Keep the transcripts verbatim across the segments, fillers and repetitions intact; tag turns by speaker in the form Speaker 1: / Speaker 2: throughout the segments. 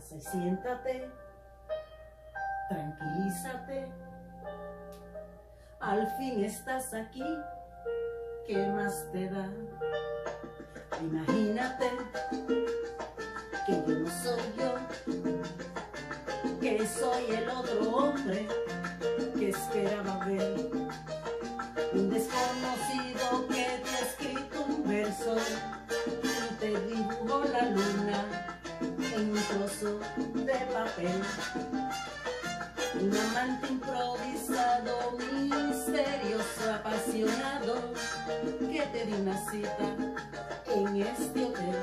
Speaker 1: Pasa y siéntate, tranquilízate. Al fin estás aquí, ¿qué más te da? Imagínate que yo no soy yo, que soy el otro hombre que esperaba ver. Un desconocido que te ha escrito un verso y te dibujó la luna en un trozo de papel. Un amante improvisado, misterioso, apasionado, que te dio una cita en este hotel.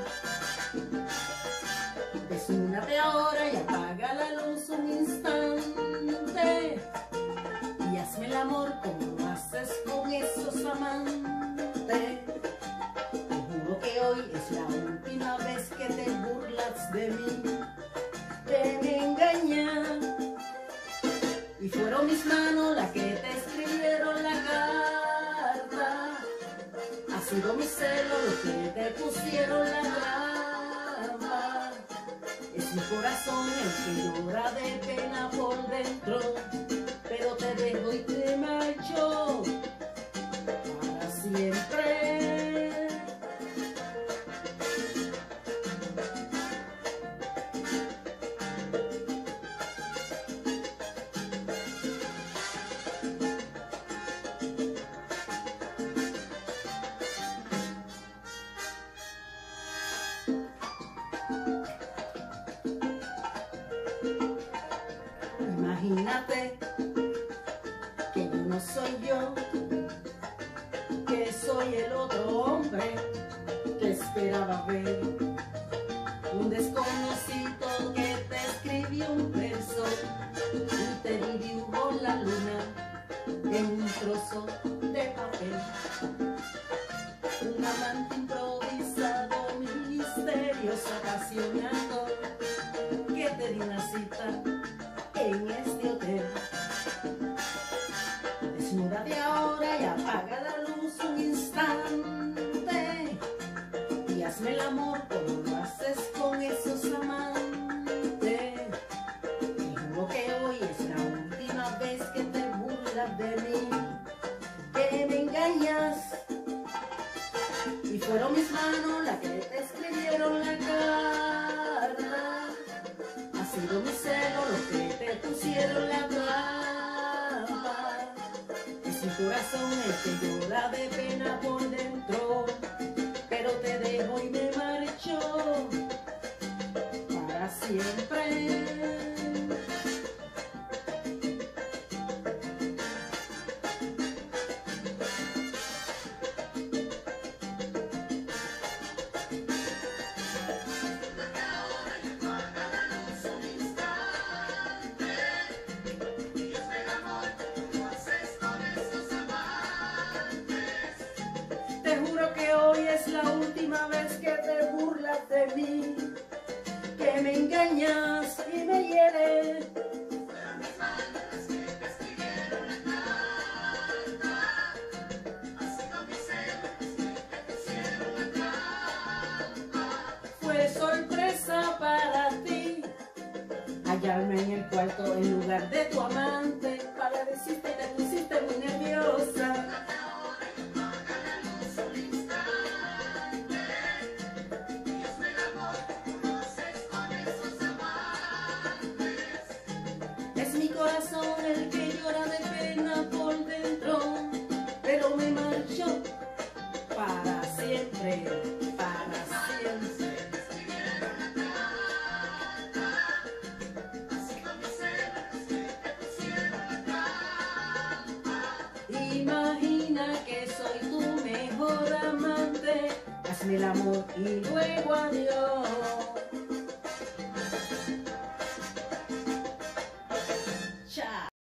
Speaker 1: Desnúdate ahora y apaga la luz un instante y hazme el amor como haces con esos amantes. Te juro que hoy es la última vez que te burlas de mí, que me engañas. Y fueron mis manos las que te escribieron la carta. Ha sido mi celo lo que te pusieron la trampa. Es mi corazón el que llora de pena por dentro, pero te dejo y te marcho para siempre. Imagínate que yo no soy yo, que soy el otro hombre que esperaba ver. Un desconocido que te escribió un verso y te dibujó la luna en un trozo de papel. Un amante improvisado, misterioso, apasionado, que te dio una cita en este hotel. Desnúdate ahora y apaga la luz un instante y hazme el amor como lo haces con esos amantes. Te juro que hoy es la última vez que te burlas de mí, que me engañas. Y fueron mis manos las que te escribieron la carta. Ha sido mi celo lo que te pusieron la trampa. Es mi corazón el que llora de pena por dentro, pero te dejo y me marcho para siempre. Te juro que hoy es la última vez que te burlas de mí, que me engañas y me hieres.
Speaker 2: Fueron mis manos las que te escribieron la carta. Ha sido mi celo los que te pusieron la trampa.
Speaker 1: Fue sorpresa para ti hallarme en el cuarto en lugar de tu amante, para decirte que te pusiste muy nerviosa. Es mi corazón el que llora de pena por dentro, pero me marcho para siempre, para siempre. Imagina que soy tu mejor amante, hazme el amor y luego adiós.